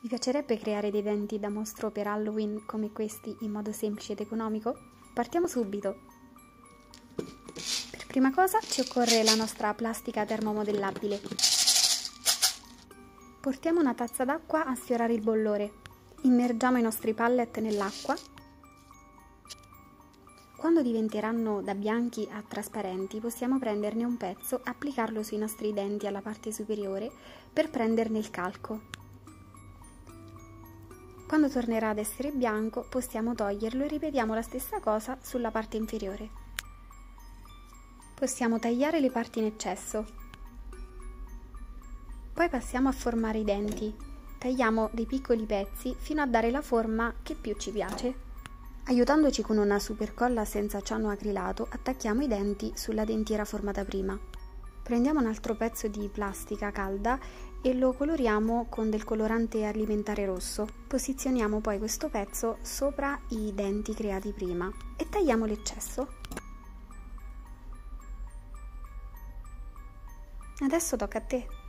Vi piacerebbe creare dei denti da mostro per Halloween come questi in modo semplice ed economico? Partiamo subito! Per prima cosa ci occorre la nostra plastica termomodellabile. Portiamo una tazza d'acqua a sfiorare il bollore. Immergiamo i nostri pallet nell'acqua. Quando diventeranno da bianchi a trasparenti possiamo prenderne un pezzo e applicarlo sui nostri denti alla parte superiore per prenderne il calco. Quando tornerà ad essere bianco possiamo toglierlo e ripetiamo la stessa cosa sulla parte inferiore. Possiamo tagliare le parti in eccesso. Poi passiamo a formare i denti. Tagliamo dei piccoli pezzi fino a dare la forma che più ci piace. Aiutandoci con una supercolla senza ciano acrilato, attacchiamo i denti sulla dentiera formata prima. Prendiamo un altro pezzo di plastica calda e lo coloriamo con del colorante alimentare rosso. Posizioniamo poi questo pezzo sopra i denti creati prima e tagliamo l'eccesso. Adesso tocca a te!